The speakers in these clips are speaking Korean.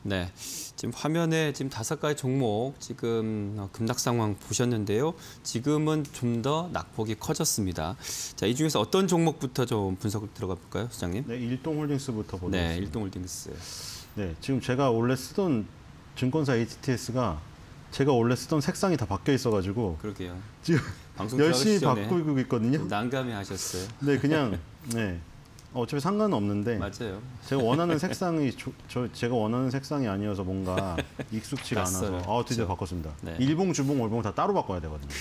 네, 지금 화면에 지금 5가지 종목 지금 급락 상황 보셨는데요. 지금은 좀 더 낙폭이 커졌습니다. 자, 이 중에서 어떤 종목부터 좀 분석을 들어가 볼까요, 소장님? 네, 일동홀딩스부터 보겠습니다. 네, 일동홀딩스. 네, 지금 제가 원래 쓰던 증권사 HTS가 제가 원래 쓰던 색상이 다 바뀌어 있어가지고 그러게요. 지금 방송 열심히 바꾸고 있거든요. 난감해 하셨어요. 네, 그냥 네. 어차피 상관은 없는데 맞아요. 제가 원하는 색상이 제가 원하는 색상이 아니어서 뭔가 익숙치가 않아서 드디어 그렇죠. 바꿨습니다. 네. 일봉, 주봉, 월봉 다 따로 바꿔야 되거든요.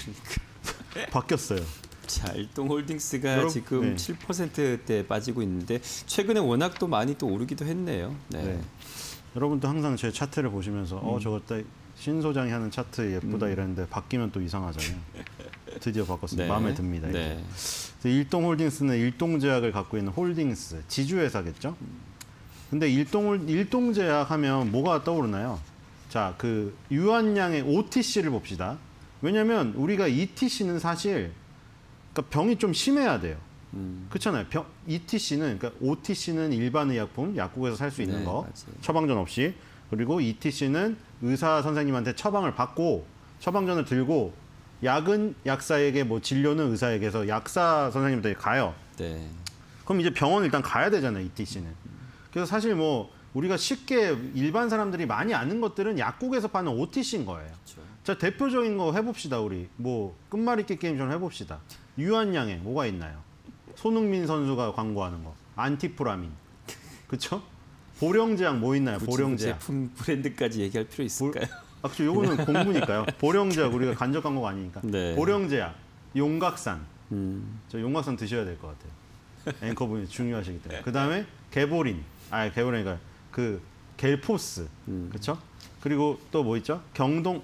바뀌었어요. 자, 일동홀딩스가 여러분, 지금 네. 7%대 빠지고 있는데 최근에 워낙 또 많이 또 오르기도 했네요. 네. 네. 여러분도 항상 제 차트를 보시면서 저거 신 소장이 하는 차트 예쁘다 이랬는데 바뀌면 또 이상하잖아요. 드디어 바꿨습니다. 네. 마음에 듭니다. 네. 일동홀딩스는 일동제약을 갖고 있는 홀딩스, 지주회사겠죠? 근데 일동제약 하면 뭐가 떠오르나요? 자, 그 유한양의 OTC를 봅시다. 왜냐면 우리가 ETC는 사실 그러니까 병이 좀 심해야 돼요. 그렇잖아요. ETC는 그러니까 OTC는 일반 의약품, 약국에서 살 수 있는 네, 거, 맞아요. 처방전 없이. 그리고 ETC는 의사 선생님한테 처방을 받고 처방전을 들고 약은 약사에게 뭐 진료는 의사에게서 약사 선생님한테 가요. 네. 그럼 이제 병원 일단 가야 되잖아요, ETC는. 그래서 사실 뭐 우리가 쉽게 일반 사람들이 많이 아는 것들은 약국에서 파는 OTC인 거예요. 그렇죠. 자, 대표적인 거 해봅시다, 우리. 뭐 끝말잇기 게임 좀 해봅시다. 유한양에 뭐가 있나요? 손흥민 선수가 광고하는 거. 안티프라민. 그쵸? 보령제약 뭐 있나요? 보령제약. 제품 브랜드까지 얘기할 필요 있을까요? 요거는 공부니까요. 보령제약 우리가 간접 광고가 아니니까. 네. 보령제약, 용각산. 저 용각산 드셔야 될 것 같아요. 앵커분이 중요하시기 때문에. 그 다음에 개보린. 개보린이니까 그 겔포스. 그렇죠? 그리고 또 뭐 있죠? 경동.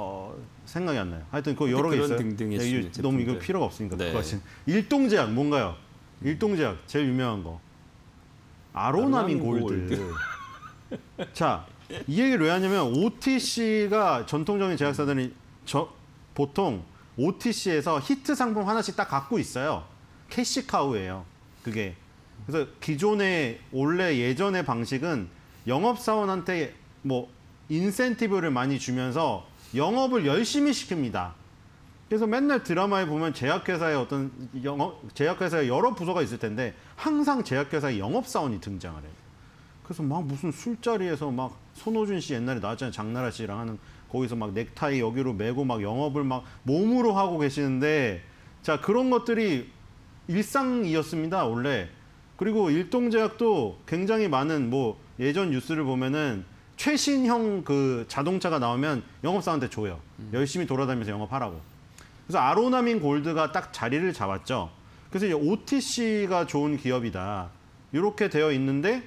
생각이 안 나요. 하여튼 그 여러 개 있어요. 등등의 너무 이거 필요가 없으니까. 네. 일동제약 뭔가요? 일동제약 제일 유명한 거. 아로나민 골드. 자, 이 얘기를 왜 하냐면 OTC가 전통적인 제약사들이 보통 OTC에서 히트 상품 하나씩 딱 갖고 있어요. 캐시카우예요. 그게. 그래서 기존의 원래 예전의 방식은 영업사원한테 뭐 인센티브를 많이 주면서 영업을 열심히 시킵니다. 그래서 맨날 드라마에 보면 제약회사의 제약회사에 여러 부서가 있을 텐데 항상 제약회사의 영업사원이 등장을 해요. 그래서 막 무슨 술자리에서 막 손호준 씨 옛날에 나왔잖아요. 장나라 씨랑 하는 거기서 막 넥타이 여기로 메고 막 영업을 막 몸으로 하고 계시는데 자, 그런 것들이 일상이었습니다, 원래. 그리고 일동제약도 굉장히 많은 뭐 예전 뉴스를 보면은 최신형 그 자동차가 나오면 영업사원한테 줘요. 열심히 돌아다니면서 영업하라고. 그래서 아로나민 골드가 딱 자리를 잡았죠. 그래서 이제 OTC가 좋은 기업이다. 이렇게 되어 있는데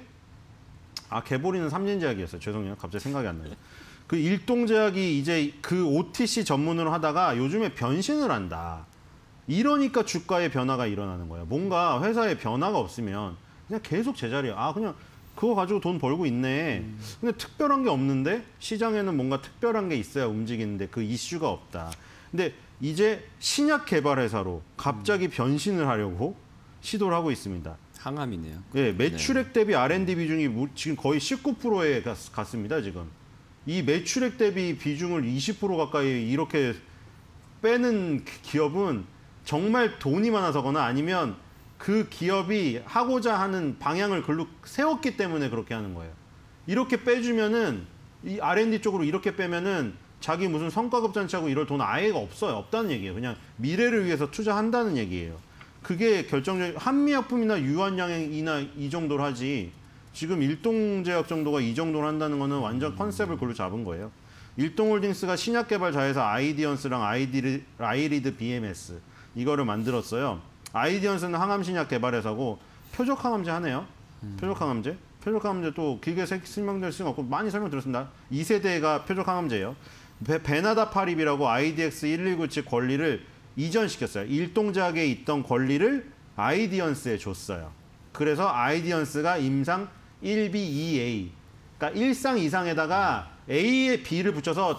개보리는 삼진제약이었어요. 죄송해요. 갑자기 생각이 안 나요. 그 일동제약이 이제 그 OTC 전문으로 하다가 요즘에 변신을 한다. 이러니까 주가의 변화가 일어나는 거예요. 뭔가 회사에 변화가 없으면 그냥 계속 제자리에 그냥 그거 가지고 돈 벌고 있네. 근데 특별한 게 없는데 시장에는 뭔가 특별한 게 있어야 움직이는데 그 이슈가 없다. 근데 이제 신약 개발 회사로 갑자기 변신을 하려고 시도를 하고 있습니다. 항암이네요. 예, 매출액 대비 R&D 비중이 지금 거의 19%에 갔습니다, 지금. 이 매출액 대비 비중을 20% 가까이 이렇게 빼는 기업은 정말 돈이 많아서거나 아니면 그 기업이 하고자 하는 방향을 글로 세웠기 때문에 그렇게 하는 거예요. 이렇게 빼주면은 이 R&D 쪽으로 이렇게 빼면은 자기 무슨 성과급 잔치하고 이럴 돈 아예 없어요. 없다는 얘기예요. 그냥 미래를 위해서 투자한다는 얘기예요. 그게 결정적인 한미약품이나 유한양이나 이 정도로 하지 지금 일동제약 정도가 이 정도로 한다는 거는 완전 컨셉을 그걸로 잡은 거예요. 일동홀딩스가 신약 개발 자회사 아이디언스랑 아이리드 BMS 이거를 만들었어요. 아이디언스는 항암신약 개발회사고 표적항암제 하네요. 표적항암제. 표적항암제 또 길게 설명될 수는 없고 많이 설명드렸습니다. 2세대가 표적항암제예요. 베나다파립이라고 IDX1197 권리를 이전시켰어요. 일동제약에 있던 권리를 아이디언스에 줬어요. 그래서 아이디언스가 임상 1B, 2A. 그러니까 1상, 2상에다가 A에 B를 붙여서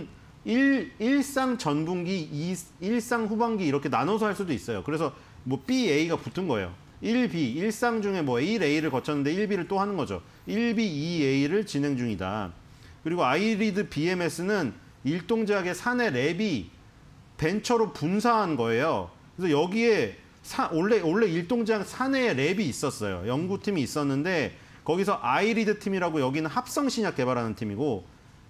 1상 전분기, 1상 후반기 이렇게 나눠서 할 수도 있어요. 그래서 뭐 B, A가 붙은 거예요. 1B, 일상 중에 뭐 1A를 거쳤는데 1B를 또 하는 거죠. 1B, 2A를 진행 중이다. 그리고 아이리드 BMS는 일동제약의 사내 랩이 벤처로 분사한 거예요. 그래서 여기에 원래 일동제약 사내에 랩이 있었어요. 연구팀이 있었는데 거기서 아이리드 팀이라고 여기는 합성 신약 개발하는 팀이고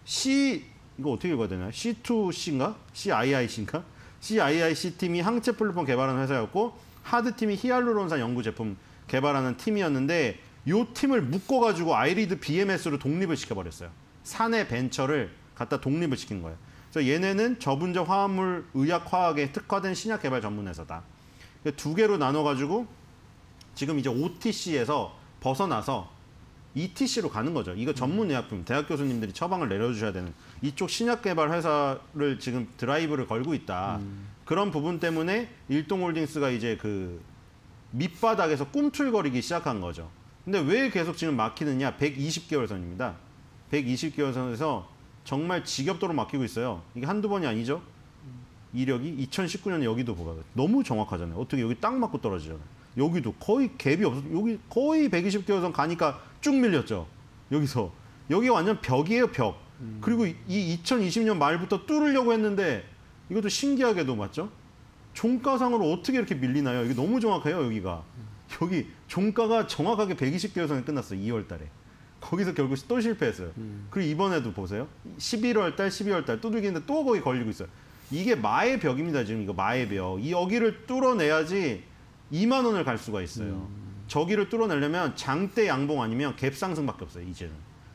이거 어떻게 읽어야 되나요? C2C인가? CIIC인가? CIIC 팀이 항체 플랫폼 개발하는 회사였고 하드 팀이 히알루론산 연구 제품 개발하는 팀이었는데 이 팀을 묶어가지고 아이리드 BMS로 독립을 시켜버렸어요. 사내 벤처를 갖다 독립을 시킨 거예요. 그래서 얘네는 저분자 화합물 의학 화학에 특화된 신약 개발 전문 회사다. 두 개로 나눠가지고 지금 이제 OTC에서 벗어나서 ETC로 가는 거죠. 이거 전문 의약품, 대학 교수님들이 처방을 내려주셔야 되는 이쪽 신약 개발 회사를 지금 드라이브를 걸고 있다. 그런 부분 때문에 일동홀딩스가 이제 그 밑바닥에서 꿈틀거리기 시작한 거죠. 근데 왜 계속 지금 막히느냐? 120개월 선입니다. 120개월 선에서 정말 지겹도록 막히고 있어요. 이게 한두 번이 아니죠. 이력이 2019년에 여기도 보가 너무 정확하잖아요. 어떻게 여기 딱 맞고 떨어지잖아요. 여기도 거의 갭이 없어. 여기 거의 120개월 선 가니까 쭉 밀렸죠. 여기서 여기가 완전 벽이에요, 벽. 그리고 이 2020년 말부터 뚫으려고 했는데 이것도 신기하게도 맞죠? 종가상으로 어떻게 이렇게 밀리나요? 이게 너무 정확해요, 여기가. 여기 종가가 정확하게 120개월 선에 끝났어요, 2월 달에. 거기서 결국 또 실패했어요. 그리고 이번에도 보세요. 11월 달, 12월 달 두들기는데 또 거기 걸리고 있어요. 이게 마의 벽입니다, 지금 이거 마의 벽. 이 여기를 뚫어내야지 2만 원을 갈 수가 있어요. 저기를 뚫어내려면 장대 양봉 아니면 갭 상승밖에 없어요, 이제는.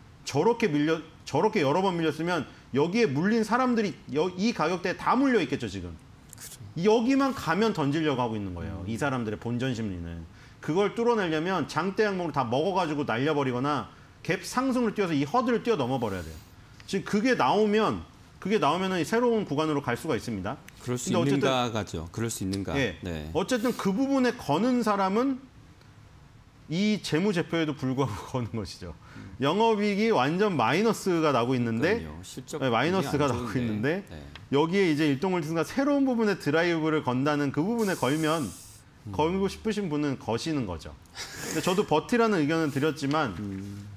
저렇게 여러 번 밀렸으면 여기에 물린 사람들이 이 가격대에 다 물려 있겠죠, 지금. 그렇죠. 여기만 가면 던지려고 하고 있는 거예요. 이 사람들의 본전 심리는. 그걸 뚫어내려면 장대 양봉을 다 먹어가지고 날려버리거나 갭 상승을 뛰어서 이 허들을 뛰어넘어 버려야 돼요. 지금 그게 나오면은 새로운 구간으로 갈 수가 있습니다. 그럴 수 있는가가죠. 그럴 수 있는가. 네. 네. 어쨌든 그 부분에 거는 사람은 이 재무제표에도 불구하고 거는 것이죠. 영업이익이 완전 마이너스가 나고 있는데 실적 마이너스가 나고 있는데 네. 여기에 이제 일동홀딩스가 새로운 부분에 드라이브를 건다는 그 부분에 걸면 걸고 싶으신 분은 거시는 거죠. 근데 저도 버티라는 의견은 드렸지만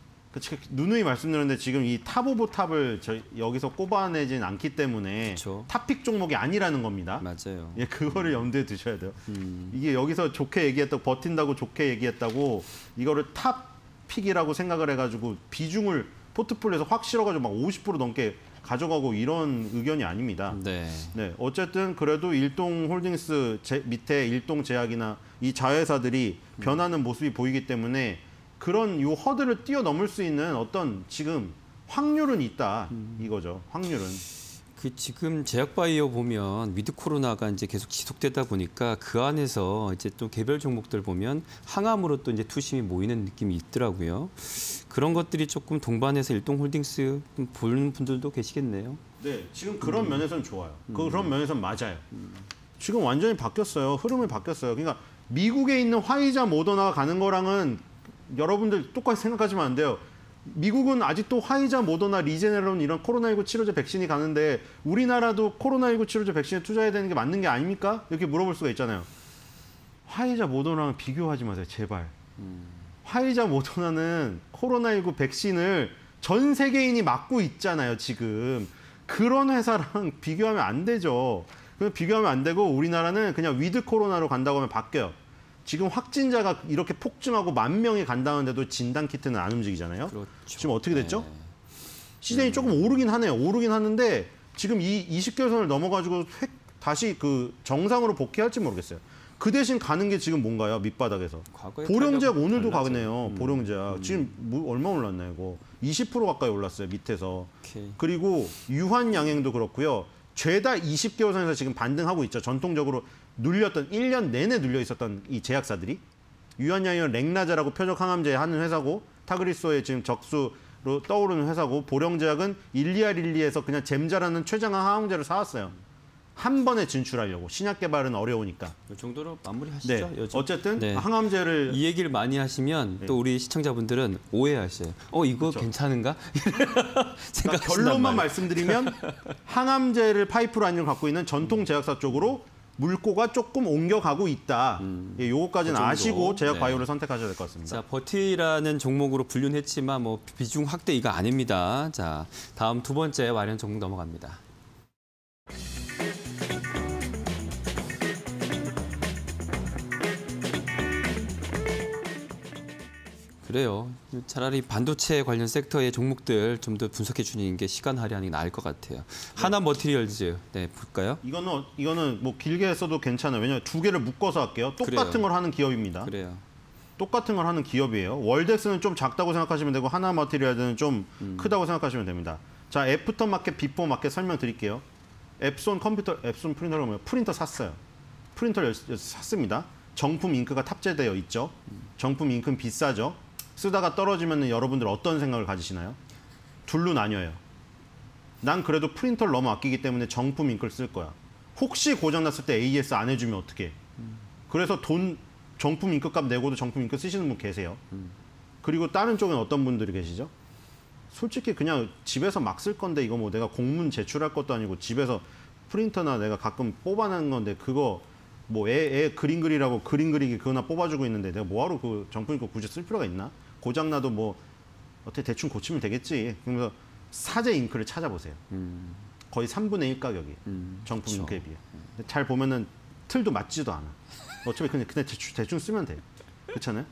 누누이 말씀드렸는데 지금 이 탑 오브 탑을 여기서 꼽아내진 않기 때문에 그쵸. 탑픽 종목이 아니라는 겁니다. 맞아요. 예, 그거를 염두에 두셔야 돼요. 이게 여기서 좋게 얘기했다고 버틴다고 좋게 얘기했다고 이거를 탑픽이라고 생각을 해가지고 비중을 포트폴리오에서 확 실어가지고 막 50% 넘게 가져가고 이런 의견이 아닙니다. 네. 네, 어쨌든 그래도 일동홀딩스 밑에 일동제약이나 이 자회사들이 변하는 모습이 보이기 때문에 그런 요 허들을 뛰어넘을 수 있는 어떤 지금 확률은 있다 이거죠. 확률은. 그 지금 제약바이오 보면 위드 코로나가 이제 계속 지속되다 보니까 그 안에서 이제 또 개별 종목들 보면 항암으로 또 이제 투심이 모이는 느낌이 있더라고요. 그런 것들이 조금 동반해서 일동홀딩스 보는 분들도 계시겠네요. 네, 지금 그런 면에서는 좋아요. 그런 면에서는 맞아요. 지금 완전히 바뀌었어요. 흐름이 바뀌었어요. 그러니까 미국에 있는 화이자 모더나가 가는 거랑은 여러분들 똑같이 생각하시면 안 돼요. 미국은 아직도 화이자, 모더나, 리제네론 이런 코로나19 치료제 백신이 가는데 우리나라도 코로나19 치료제 백신에 투자해야 되는 게 맞는 게 아닙니까? 이렇게 물어볼 수가 있잖아요. 화이자, 모더나랑 비교하지 마세요. 제발. 화이자, 모더나는 코로나19 백신을 전 세계인이 맞고 있잖아요. 지금. 그런 회사랑 비교하면 안 되죠. 비교하면 안 되고 우리나라는 그냥 위드 코로나로 간다고 하면 바뀌어요. 지금 확진자가 이렇게 폭증하고 10,000명이 간다는데도 진단키트는 안 움직이잖아요. 그렇죠. 지금 어떻게 됐죠? 네. 시즌이 조금 오르긴 하네요. 오르긴 하는데 지금 이 20개월 선을 넘어가지고 다시 그 정상으로 복귀할지 모르겠어요. 그 대신 가는 게 지금 뭔가요? 밑바닥에서. 보령제약 오늘도 가네요. 보령제약. 지금 얼마 올랐나요? 이거 20% 가까이 올랐어요. 밑에서. 오케이. 그리고 유한양행도 그렇고요. 죄다 20개월 선에서 지금 반등하고 있죠. 전통적으로 눌렸던 1년 내내 눌려 있었던 이 제약사들이 유한양행은 렉나자라고 표적 항암제 하는 회사고 타그리소의 지금 적수로 떠오르는 회사고 보령제약은 일리아릴리에서 그냥 잼자라는 최장한 항암제를 사왔어요. 한 번에 진출하려고 신약 개발은 어려우니까. 이 정도로 마무리하시죠. 네. 요즘. 어쨌든 네. 항암제를 이 얘기를 많이 하시면 네. 또 우리 시청자분들은 오해하셔요. 이거 그렇죠. 괜찮은가? 그러니까 생각하신단 결론만 말이에요. 말씀드리면 항암제를 파이프라인을 갖고 있는 전통 제약사 쪽으로 물꼬가 조금 옮겨가고 있다. 예, 요거까지는 그 정도. 아시고 제약 네. 바이오를 선택하셔야 될 것 같습니다. 자, 버티라는 종목으로 분류는 했지만 뭐 비중 확대 이거 아닙니다. 자, 다음 두 번째 관련 종목 넘어갑니다. 그래요. 차라리 반도체 관련 섹터의 종목들 좀 더 분석해 주는 게 시간 할애하는 게 나을 것 같아요. 하나 머티리얼즈, 네, 볼까요? 이거는 뭐 길게 했어도 괜찮아요. 왜냐하면 두 개를 묶어서 할게요. 똑같은 그래요. 걸 하는 기업입니다. 그래요. 똑같은 걸 하는 기업이에요. 월덱스는 좀 작다고 생각하시면 되고 하나 머티리얼즈는 좀 크다고 생각하시면 됩니다. 자, 애프터 마켓, 비포 마켓 설명드릴게요. 앱손 프린터를 보면 프린터 샀어요. 프린터를 샀습니다. 정품 잉크가 탑재되어 있죠. 정품 잉크는 비싸죠. 쓰다가 떨어지면 여러분들 어떤 생각을 가지시나요? 둘로 나뉘어요. 난 그래도 프린터를 너무 아끼기 때문에 정품 잉크를 쓸 거야. 혹시 고장났을 때 AS 안 해주면 어떡해. 그래서 정품 잉크값 내고도 정품 잉크 쓰시는 분 계세요. 그리고 다른 쪽엔 어떤 분들이 계시죠? 솔직히 그냥 집에서 막 쓸 건데 이거 뭐 내가 공문 제출할 것도 아니고 집에서 프린터나 내가 가끔 뽑아내는 건데 그거 뭐 애 그림 그리라고 그림 그리기 그거나 뽑아주고 있는데 내가 뭐하러 그 정품 잉크 굳이 쓸 필요가 있나? 고장나도 뭐 어떻게 대충 고치면 되겠지. 그러면서 사제 잉크를 찾아보세요. 거의 3분의 1 가격이 정품 잉크에 비해. 잘 보면은 틀도 맞지도 않아. 어차피 그냥 대충 쓰면 돼. 그렇잖아요?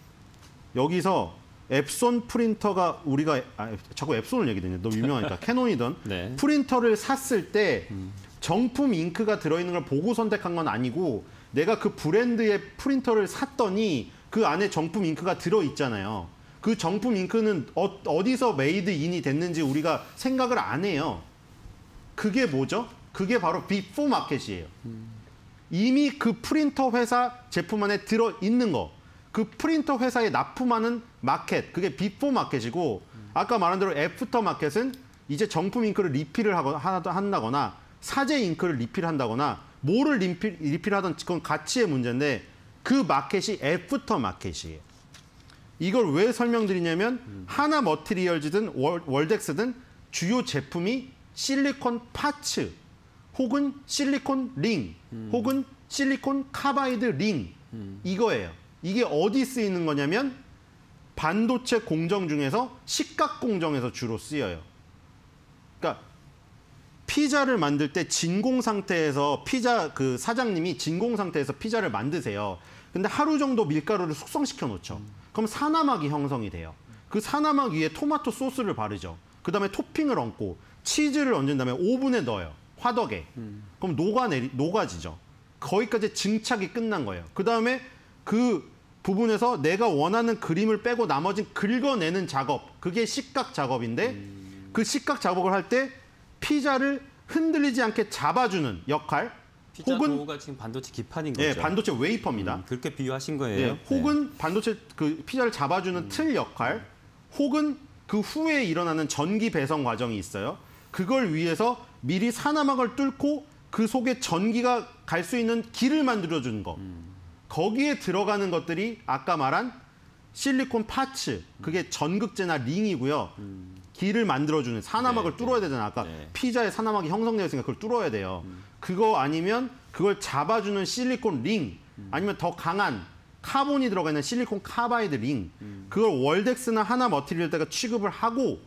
여기서 앱손 프린터가 우리가 자꾸 앱손을 얘기되네. 너무 유명하니까 캐논이던 네. 프린터를 샀을 때 정품 잉크가 들어있는 걸 보고 선택한 건 아니고 내가 그 브랜드의 프린터를 샀더니 그 안에 정품 잉크가 들어있잖아요. 그 정품 잉크는 어디서 메이드 인이 됐는지 우리가 생각을 안 해요. 그게 뭐죠? 그게 바로 비포 마켓이에요. 이미 그 프린터 회사 제품 안에 들어있는 거. 그 프린터 회사에 납품하는 마켓, 그게 비포 마켓이고 아까 말한 대로 애프터 마켓은 이제 정품 잉크를 리필을 한다거나 사제 잉크를 리필한다거나 뭐를 리필하든 그건 가치의 문제인데 그 마켓이 애프터 마켓이에요. 이걸 왜 설명드리냐면 하나 머티리얼즈든 월덱스든 주요 제품이 실리콘 파츠 혹은 실리콘 링 혹은 실리콘 카바이드 링 이거예요. 이게 어디 쓰이는 거냐면 반도체 공정 중에서 식각 공정에서 주로 쓰여요. 그러니까 피자를 만들 때 진공 상태에서 피자 그 사장님이 진공 상태에서 피자를 만드세요. 근데 하루 정도 밀가루를 숙성시켜 놓죠. 그럼 사나막이 형성이 돼요. 그 사나막 위에 토마토 소스를 바르죠. 그다음에 토핑을 얹고 치즈를 얹은 다음에 오븐에 넣어요. 화덕에. 그럼 녹아지죠. 거기까지 증착이 끝난 거예요. 그다음에 그 부분에서 내가 원하는 그림을 빼고 나머지는 긁어내는 작업. 그게 식각 작업인데 그 식각 작업을 할 때 피자를 흔들리지 않게 잡아주는 역할. 피자 혹은 도우가 지금 반도체 기판인 거죠. 예, 반도체 웨이퍼입니다. 그렇게 비유하신 거예요. 예, 혹은 반도체 그 피자를 잡아주는 틀 역할. 혹은 그 후에 일어나는 전기 배선 과정이 있어요. 그걸 위해서 미리 사나막을 뚫고 그 속에 전기가 갈 수 있는 길을 만들어주는 거. 거기에 들어가는 것들이 아까 말한 실리콘 파츠, 그게 전극제나 링이고요. 길을 만들어주는 사나막을 뚫어야 되잖아요. 아까 피자에 사나막이 형성되어 있으니까 그걸 뚫어야 돼요. 그거 아니면 그걸 잡아주는 실리콘 링, 아니면 더 강한 카본이 들어가 있는 실리콘 카바이드 링, 그걸 월덱스나 하나 머티리얼즈가 취급을 하고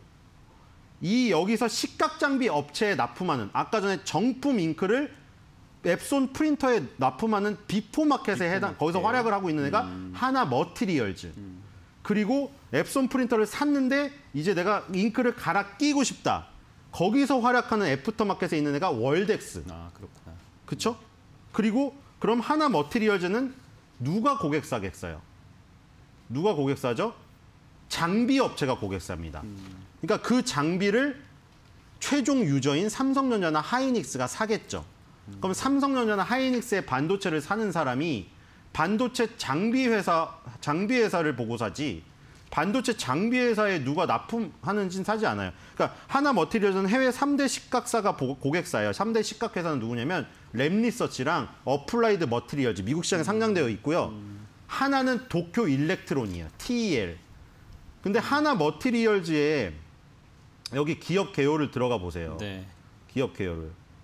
이 여기서 식각 장비 업체에 납품하는 아까 전에 정품 잉크를 앱손 프린터에 납품하는 비포 마켓에 해당 거기서 활약을 하고 있는 애가 하나 머티리얼즈. 그리고 앱손 프린터를 샀는데 이제 내가 잉크를 갈아 끼고 싶다. 거기서 활약하는 애프터 마켓에 있는 애가 월덱스. 아, 그렇구나. 그렇죠? 그리고 그럼 하나 머티리얼즈는 누가 고객사겠어요? 누가 고객사죠? 장비 업체가 고객사입니다. 그러니까 그 장비를 최종 유저인 삼성전자나 하이닉스가 사겠죠. 그럼 삼성전자나 하이닉스의 반도체를 사는 사람이 반도체 장비 회사를 보고 사지 반도체 장비 회사에 누가 납품하는지는 사지 않아요. 그러니까 하나 머티리얼즈는 해외 3대 식각사가 고객사예요. 3대 식각 회사는 누구냐면 랩리서치랑 어플라이드 머티리얼즈 미국 시장에 상장되어 있고요. 하나는 도쿄 일렉트론이에요. TEL. 근데 하나 머티리얼즈에 여기 기업 개요를 들어가 보세요. 네. 기업 개요를.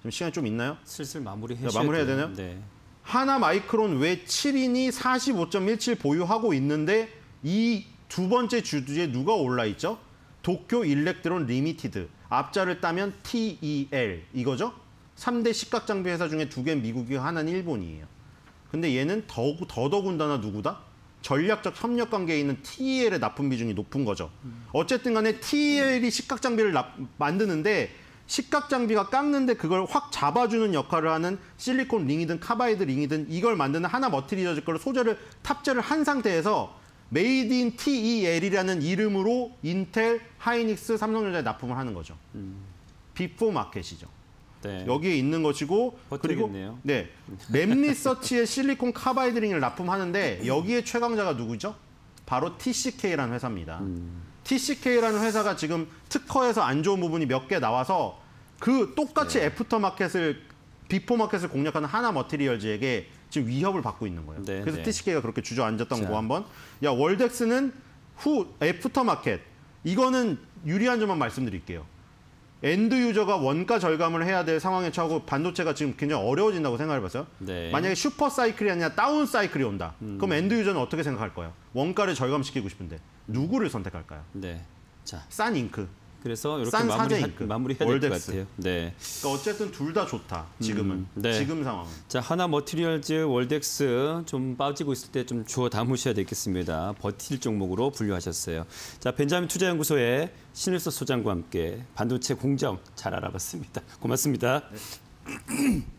좀 시간이 좀 있나요? 슬슬 마무리해야 마무리해야 되나요? 네. 하나마이크론 외 7인이 45.17 보유하고 있는데 이 두 번째 주주에 누가 올라 있죠? 도쿄 일렉트론 리미티드. 앞자를 따면 TEL 이거죠? 3대 시각장비 회사 중에 2개 미국이고 하나는 일본이에요. 근데 얘는 더더군다나 누구다? 전략적 협력 관계에 있는 TEL의 납품 비중이 높은 거죠. 어쨌든 간에 TEL이 시각장비를 만드는데 시각장비가 깎는데 그걸 확 잡아주는 역할을 하는 실리콘 링이든 카바이드 링이든 이걸 만드는 하나 머티리얼즈 걸 소재를 탑재를 한 상태에서 메이드 인 TEL이라는 이름으로 인텔, 하이닉스, 삼성전자에 납품을 하는 거죠. 비포 마켓이죠. 네. 여기에 있는 것이고 그리고 버티겠네요. 네, 랩리서치의 실리콘 카바이드 링을 납품하는데 여기에 최강자가 누구죠? 바로 TCK라는 회사입니다. TCK라는 회사가 지금 특허에서 안 좋은 부분이 몇 개 나와서 그 똑같이 애프터 마켓을 비포 마켓을 공략하는 하나 머티리얼즈에게 지금 위협을 받고 있는 거예요. 네, 그래서 네. TCK가 그렇게 주저앉았던 거 한번. 야, 월덱스는 후 애프터 마켓. 이거는 유리한 점만 말씀드릴게요. 엔드 유저가 원가 절감을 해야 될 상황에 처하고 반도체가 지금 굉장히 어려워진다고 생각해 봤어요. 네. 만약에 슈퍼 사이클이 아니라 다운 사이클이 온다. 그럼 엔드 유저는 어떻게 생각할 거예요? 원가를 절감시키고 싶은데 누구를 선택할까요? 네. 자, 싼 잉크. 그래서 이렇게 싼 사제 잉크. 마무리해야 될 것 월덱스. 같아요. 네. 그러니까 어쨌든 둘 다 좋다. 지금은. 네. 지금 상황은. 자, 하나 머티리얼즈, 월덱스 좀 빠지고 있을 때 좀 주워 담으셔야 되겠습니다. 버틸 종목으로 분류하셨어요. 자, 벤자민 투자연구소의 신일서 소장과 함께 반도체 공정 잘 알아봤습니다. 고맙습니다. 네.